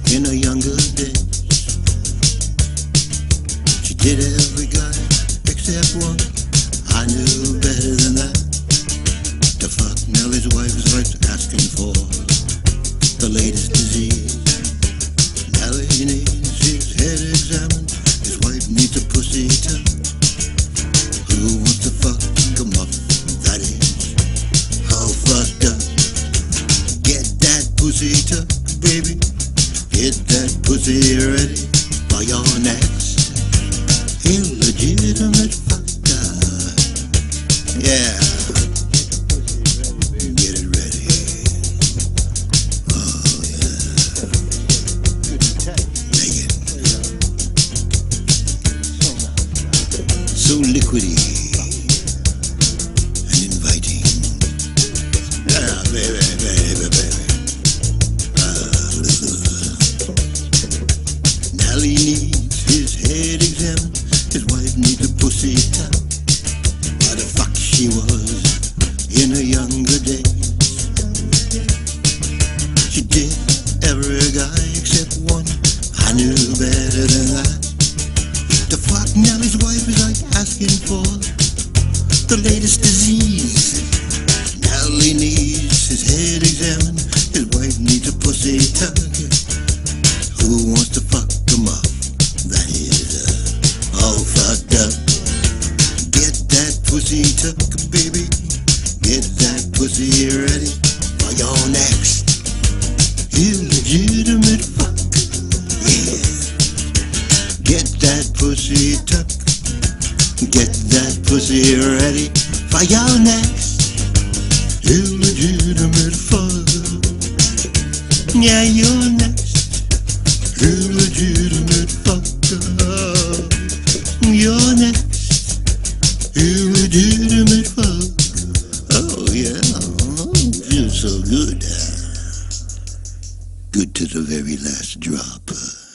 in her younger days. She did every guy except one. I knew better than that. To fuck Nellie's wife is like asking for the latest disease. Nellie needs his head examined. His wife needs a pussy too. Who wants to fuck him up? That is how fucked up. Get that pussy tuck, baby. Get that pussy ready for your next illegitimate fucker. Yeah. Get it ready. Oh yeah. Make it. So liquidy and inviting. Yeah, baby, baby, baby. Nellie needs his head examined. His wife needs a pussy tap. What the fuck she was in her younger days. She did every guy except one. I knew better than that. To fuck Nellie's wife is like asking for the latest disease. Nellie needs his head examined. His wife needs a pussy tuck. Who wants to fuck him up? That is all fucked up. Get that pussy tuck, baby. Get that pussy ready for your next illegitimate fuck. Yeah. Get that pussy tuck. Get that pussy ready for your next illegitimate fuck. Yeah, your next illegitimate fucker. Your next illegitimate fuck. Oh yeah, feels so good. Good to the very last drop.